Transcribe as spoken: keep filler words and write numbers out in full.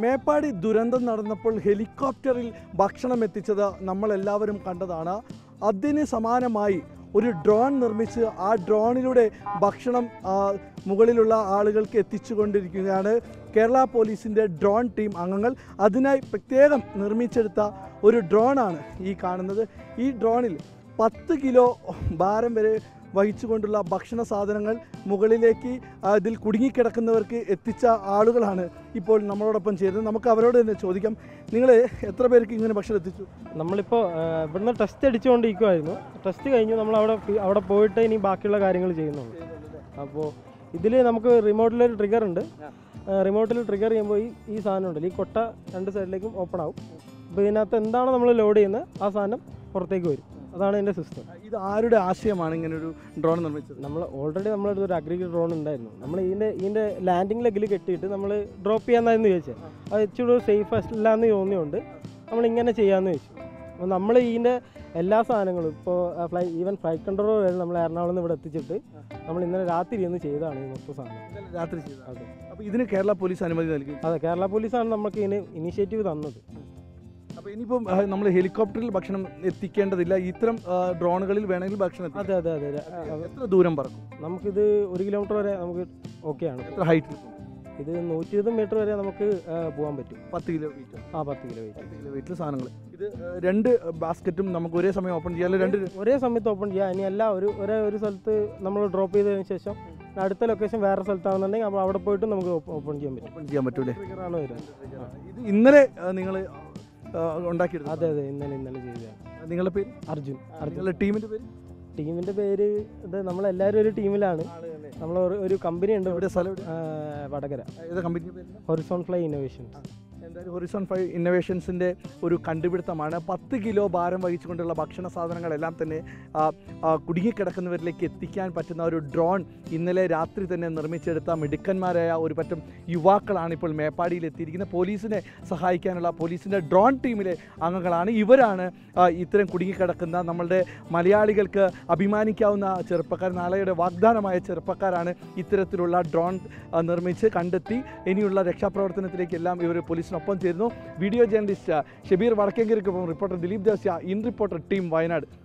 മേപ്പാടി ദുരന്തം നടന്നപ്പോൾ ഹെലികോപ്റ്ററിൽ ഭക്ഷണം എത്തിച്ചത് നമ്മളെല്ലാവരും കണ്ടതാണ്. അതിന് സമാനമായി ഒരു ഡ്രോൺ നിർമ്മിച്ച് ആ ഡ്രോണിലൂടെ ഭക്ഷണം മുകളിലുള്ള ആളുകൾക്ക് എത്തിച്ചുകൊണ്ടിരിക്കുകയാണ് കേരള പോലീസിൻ്റെ ഡ്രോൺ ടീം അംഗങ്ങൾ. അതിനായി പ്രത്യേകം നിർമ്മിച്ചെടുത്ത ഒരു ഡ്രോണാണ് ഈ കാണുന്നത്. ഈ ഡ്രോണിൽ പത്ത് കിലോ ഭാരം വരെ വഹിച്ചുകൊണ്ടുള്ള ഭക്ഷണ സാധനങ്ങൾ മുകളിലേക്ക് ഇതിൽ കുടുങ്ങിക്കിടക്കുന്നവർക്ക് എത്തിച്ച ആളുകളാണ് ഇപ്പോൾ നമ്മളോടൊപ്പം ചേരുന്നത്. നമുക്ക് അവരോട് തന്നെ ചോദിക്കാം, നിങ്ങൾ എത്ര പേർക്ക് ഇങ്ങനെ ഭക്ഷണം എത്തിച്ചു? നമ്മളിപ്പോൾ ഇവിടുന്ന് ടെസ്റ്റ് അടിച്ചുകൊണ്ടിരിക്കുമായിരുന്നു. ടെസ്റ്റ് കഴിഞ്ഞു, നമ്മൾ അവിടെ അവിടെ പോയിട്ട് ഇനി ബാക്കിയുള്ള കാര്യങ്ങൾ ചെയ്യുന്നുള്ളൂ. അപ്പോൾ ഇതിൽ നമുക്ക് റിമോട്ടിലൊരു ട്രിഗർ ഉണ്ട്. റിമോട്ടിൽ ട്രിഗർ ചെയ്യുമ്പോൾ ഈ ഈ സാധനം ഉണ്ടല്ലോ, ഈ കൊട്ട രണ്ട് സൈഡിലേക്കും ഓപ്പൺ ആവും. അപ്പോൾ ഇതിനകത്ത് എന്താണോ നമ്മൾ ലോഡ് ചെയ്യുന്നത് ആ സാധനം പുറത്തേക്ക് വരും. അതാണ് എൻ്റെ സിസ്റ്റം. ഇത് ആരുടെ ആശയമാണ് ഇങ്ങനെ ഒരു ഡ്രോൺ നിർമ്മിച്ചത്? നമ്മൾ ഓൾറെഡി നമ്മളടുത്ത് ഒരു അഗ്രികൾച്ചർ ഡ്രോൺ ഉണ്ടായിരുന്നു. നമ്മൾ ഇതിൻ്റെ ഇതിൻ്റെ ലാൻഡിംഗ് ലെഗിൽ കെട്ടിയിട്ട് നമ്മൾ ഡ്രോപ്പ് ചെയ്യാമെന്നായിരുന്നു ചോദിച്ചത്. അത് ഇച്ചിരി സേഫ് അല്ലാന്ന് തോന്നിയുകൊണ്ട് നമ്മളിങ്ങനെ ചെയ്യാമെന്ന് ചോദിച്ചു. അപ്പോൾ നമ്മൾ ഇതിൻ്റെ എല്ലാ സാധനങ്ങളും ഇപ്പോൾ ഫ്ലൈ ഈവൻ ഫ്ലൈറ്റ് കൺട്രോൾ വരെ നമ്മൾ എറണാകുളം നിന്ന് ഇവിടെ എത്തിച്ചിട്ട് നമ്മൾ ഇന്നലെ രാത്രി ഇരുന്ന് ചെയ്തതാണ് ഈ മൊത്തം സാധനം. രാത്രി ചെയ്തത്. അതെ. അപ്പോൾ ഇതിന് കേരള പോലീസ് അനുമതി നൽകി? അതെ, കേരള പോലീസാണ് നമുക്ക് ഇതിന് ഇനീഷ്യേറ്റീവ് തന്നത്. അപ്പോൾ ഇനിയിപ്പം നമ്മൾ ഹെലികോപ്റ്ററിൽ ഭക്ഷണം എത്തിക്കേണ്ടതില്ല, ഇത്തരം ഡ്രോണുകളിൽ വേണമെങ്കിൽ ഭക്ഷണം എത്തിക്കാം. അതെ അതെ അതെ. എത്ര ദൂരം പറക്കും? നമുക്കിത് ഒരു കിലോമീറ്റർ വരെ നമുക്ക് ഓക്കെയാണ്. എത്ര ഹൈറ്റ്? ഇത് നൂറ്റി ഇരുപത് മീറ്റർ വരെ നമുക്ക് പോകാൻ പറ്റും. പത്ത് കിലോ വെയിറ്റ്? ആ, പത്ത് കിലോ വെയിറ്റ്. പത്ത് കിലോ വെയിറ്റിൽ സാധനങ്ങൾ. ഇത് രണ്ട് ബാസ്ക്കറ്റും നമുക്ക് ഒരേ സമയം ഓപ്പൺ ചെയ്യാൻ? രണ്ട് ഒരേ സമയത്ത് ഓപ്പൺ ചെയ്യാം. ഇനി അല്ല, ഒരു ഒരേ ഒരു സ്ഥലത്ത് നമ്മൾ ഡ്രോപ്പ് ചെയ്തതിന് ശേഷം അടുത്ത ലൊക്കേഷൻ വേറെ സ്ഥലത്താണെന്നുണ്ടെങ്കിൽ അപ്പോൾ അവിടെ പോയിട്ട് നമുക്ക് ഓപ്പൺ ചെയ്യാൻ പറ്റും. ഓപ്പൺ ചെയ്യാൻ പറ്റൂലേ? ട്രിഗറാണ് വരുന്നത്. ഇത് ഇന്നലെ നിങ്ങൾ ഉണ്ടാക്കിയത്? അതെ അതെ, ഇന്നലെ ഇന്നലെ ചെയ്തതാണ്. നിങ്ങളുടെ പേര്? അർജുൻ. നിങ്ങളുടെ ടീമിൻ്റെ പേര്? ടീമിൻ്റെ പേര് ഇത് നമ്മളെല്ലാവരും ഒരു ടീമിലാണ്. നമ്മൾ ഒരു കമ്പനി ഉണ്ട് ഇവിടെ, സ്ഥലം വടകര. ഏതാ കമ്പനിയുടെ പേര്? Horizon fly innovations. എന്തായാലും ഹൊറിസോൺ ഫ്ലൈ ഇന്നോവേഷൻസിൻ്റെ ഒരു കണ്ടുപിടുത്തമാണ്. പത്ത് കിലോ ഭാരം വഹിച്ചുകൊണ്ടുള്ള ഭക്ഷണ സാധനങ്ങളെല്ലാം തന്നെ കുടുങ്ങിക്കിടക്കുന്നവരിലേക്ക് എത്തിക്കാൻ പറ്റുന്ന ഒരു ഡ്രോൺ ഇന്നലെ രാത്രി തന്നെ നിർമ്മിച്ചെടുത്ത മിടുക്കന്മാരായ ഒരു പറ്റം യുവാക്കളാണ് ഇപ്പോൾ മേപ്പാടിയിൽ എത്തിയിരിക്കുന്നത്. പോലീസിനെ സഹായിക്കാനുള്ള പോലീസിൻ്റെ ഡ്രോൺ ടീമിലെ അംഗങ്ങളാണ് ഇവരാണ്. ഇത്തരം കുടുങ്ങിക്കിടക്കുന്ന നമ്മളുടെ മലയാളികൾക്ക് അഭിമാനിക്കാവുന്ന ചെറുപ്പക്കാർ, നാളെയുടെ വാഗ്ദാനമായ ചെറുപ്പക്കാരാണ് ഇത്തരത്തിലുള്ള ഡ്രോൺ നിർമ്മിച്ച് കണ്ടെത്തി ഇനിയുള്ള രക്ഷാപ്രവർത്തനത്തിലേക്കെല്ലാം ഇവർ പോലീസിനൊപ്പം ചേരുന്നു. വീഡിയോ ജേർണലിസ്റ്റ് ഷബീർ വടക്കേങ്കരിക്കൊപ്പം reporter Dileep Devasya, in reporter team Wayanad.